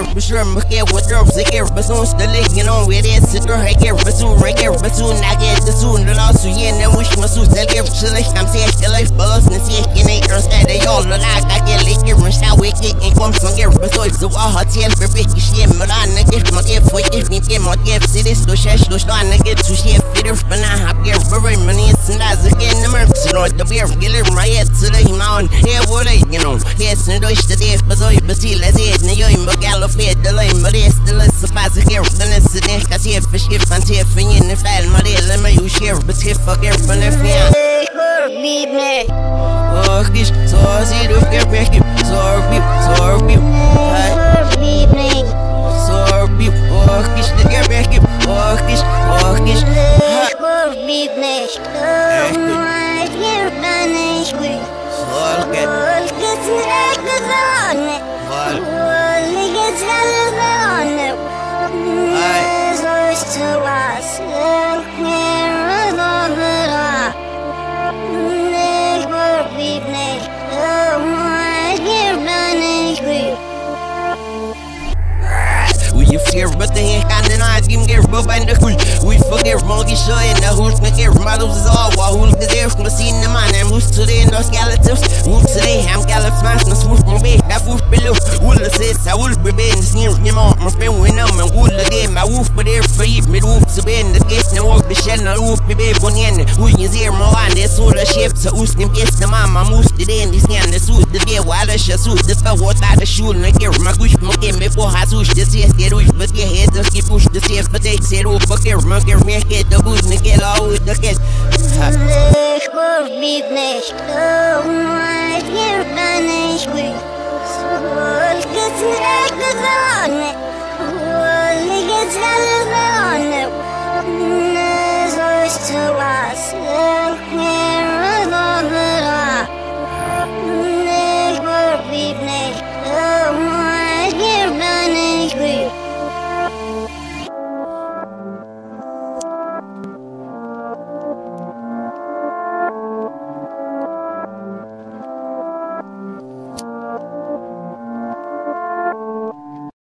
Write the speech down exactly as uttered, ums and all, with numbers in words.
beschwören, okay, what drops, I get Basun, still you know, where it is, girl, I get Basun, I get Basun, I get the soon, the loss, you ain't no wish, my suit, I get chilly, I'm saying, the life, buzz, and see, you ain't girls, that they all look like I get lick, and shall we get in, come from here, but so it's a wall, hotel, for big shit, but I get my gift, for if me get my gift, it is to shash, to shine, I get to shit, fitter, but I have get very many, and as again, the mercy, or the beer, get my head to the mountain, here, what I, you know, yes, and do the day, but so, but see, let's head, and you're in Bagalo, fed the lane, but it's still a surprise, I get the incident, I see it for shit, and tear for you, and if I had my day, let me use share, but if I get from the fan. Beat me. Oh, kiss, so I see the get back, so beep, so beep, beat me. So beep, oh, kiss the get back, oh, kiss, oh, kiss, beat me. Oh, you're banished. So I'll get, oh, get like the zone. Oh, get like the zone. There's always to us. You fear, but the heck I deny, give me rub and the cool. We forget monkey show and the who's make it models is all while who's there from the scene in mine and who's today no skeletons. Who's today, I'm gallop smash and swoosh from bed. That woof below. Wool says I will be bed and sneer your mom, my friend when I'm and wool again. My woof, but they're free, mid woof to bed. The guest and walk the shell and woof be bed on the end. Who is here more on this all the ship so who's them guest the mama moose the day in this hand the suit the day while the suit the stuff what out the shoe and I get my wish my game before I swoosh this yes get but your head does get pushed the safe, but they said, oh, fuck your monkey, make it the boots and get all with the kids. Beat me, oh, my dear, banish me. So, it's like the zone.